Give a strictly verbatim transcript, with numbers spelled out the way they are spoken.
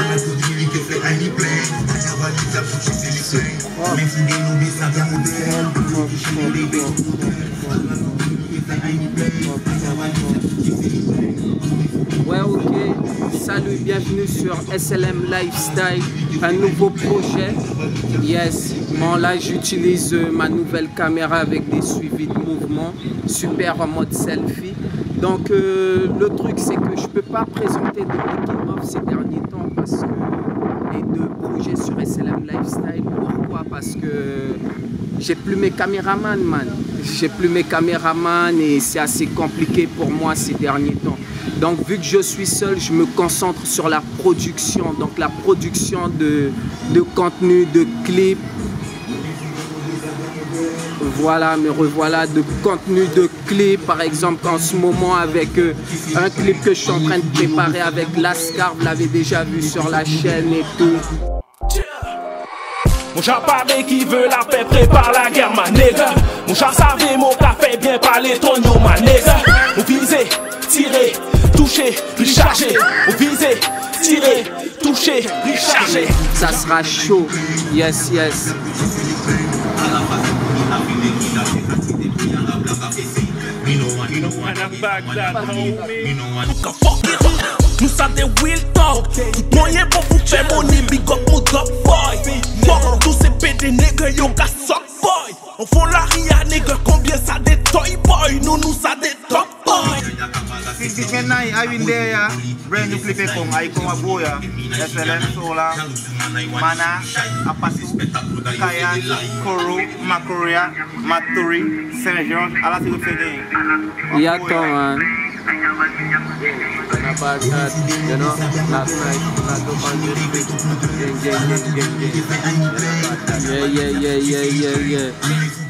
Ouais, ok. Salut, bienvenue sur S L M Lifestyle, un nouveau projet. Yes, bon là j'utilise ma nouvelle caméra avec des suivis de mouvement, super en mode selfie. Donc euh, le truc c'est que je peux pas présenter de making of ces derniers temps parce que les deux projets sur S L M Lifestyle. Pourquoi? Parce que j'ai plus mes caméramans, man. J'ai plus mes caméramans et c'est assez compliqué pour moi ces derniers temps. Donc vu que je suis seul, je me concentre sur la production, donc la production de, de contenu, de clips. Voilà, me revoilà de contenu de clips, par exemple en ce moment avec euh, un clip que je suis en train de préparer avec Lascar, vous l'avez déjà vu sur la chaîne et tout. Mon chat parle qui veut la paix, prépare la guerre, ma nègre. Mon chat savait mon café, bien parler ton nom, ma nègre. On visait, tirer, toucher, recharger. On visait, tirer, toucher, recharger. Ça sera chaud, yes, yes. Nous ça des will talk. Tout moyen pour vous faire money, big up mon top boy. Fuck tous ces pédés nègres, yo ka sock boy. On font la ria nègre, combien ça des toy boy. Nous nous ça des top boy. Si si kenai I win there ya, brand new clip kong ay kong aboya. S L M Sola, Mana, Apasu, Kayan, Koro, Makoria, Maturi, Saint Jean, ala si fede. Yeah, man. About that, you know, last night, last up on this big gang, gang, gang, gang, gang. Yeah, yeah, yeah, yeah, yeah, yeah.